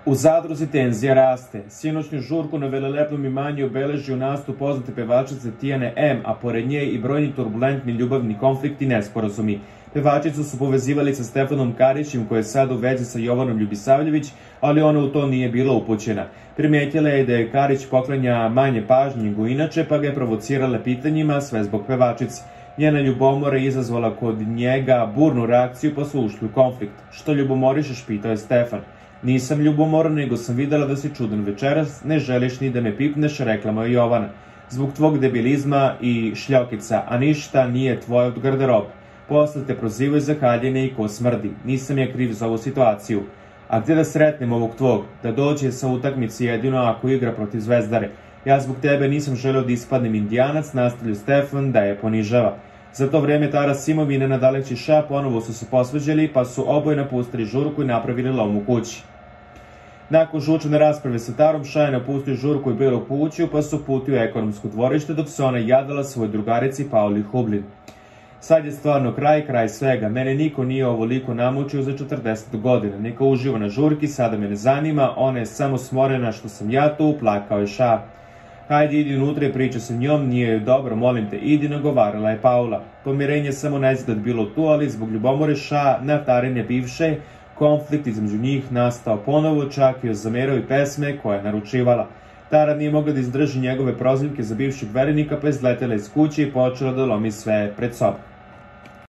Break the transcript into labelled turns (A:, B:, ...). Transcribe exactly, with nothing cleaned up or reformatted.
A: U zadruzi tenzija raste. Sinoćnju žurku na velelepnom imanju obeležio nastup poznate pevačice Tijane M, a pored nje i brojni turbulentni ljubavni konflikti i nesporazumi. Pevačicu su povezivali sa Stefanom Karićem, koji je sad u vezi sa Jovanom Ljubisavljević, ali ona u to nije bila upućena. Primetila je da je Karić poklanja manje pažnje nego inače, pa ga je provocirala pitanjima, sve zbog pevačice. Njena ljubomora je izazvala kod njega burnu reakciju, pa su ušli u konflikt. Što ljubomorišeš, pitao je Stefan. Nisam ljubomoran, nego sam videla da si čudan večeras, ne želiš ni da me pipneš, rekla mu je Jovana. Zbog tvog debilizma i šljokica, a ništa nije tvoje od garderobe. Posle te prozivaju za haljene i ko smrdi. Nisam ja kriv za ovu situaciju. A gdje da sretnem ovog tvog? Da dođe sa utakmici jedino ako igra protiv Zvezdare. Ja zbog tebe nisam želeo da ispadnem indijanac, nastavlja Stefan da je ponižava. Za to vreme Tara Simov i Nenad Aleksić Ša ponovo su se posvađali, pa su oboje napustili žurku i napravili lom u kući. Nakon žučane rasprave sa Tarom, Ša je napustio žurku i bilo kuću, pa su putio u ekonomsko dvorište, dok se ona jadala svoj drugarici Pauli Hublin. Sad je stvarno kraj, kraj svega. Mene niko nije ovoliko namučio za četrdeset godina. Neka uživa na žurki, sada me ne zanima, ona je samo smorena što sam ja tu, plakao je Ša. Hajde, idi unutra i priča sa njom, nije joj dobro, molim te, idi, nagovarala je Paula. Pomirenje samo na izgled bilo tu, ali zbog ljubomore Ša na Tarine bivše, konflikt između njih nastao ponovo, čak i zamerao i pesme koje je naručivala. Tara nije mogla da izdrži njegove prozivke za bivšeg verenika, pa je izletela iz kuće i počela da lomi sve pred sobom.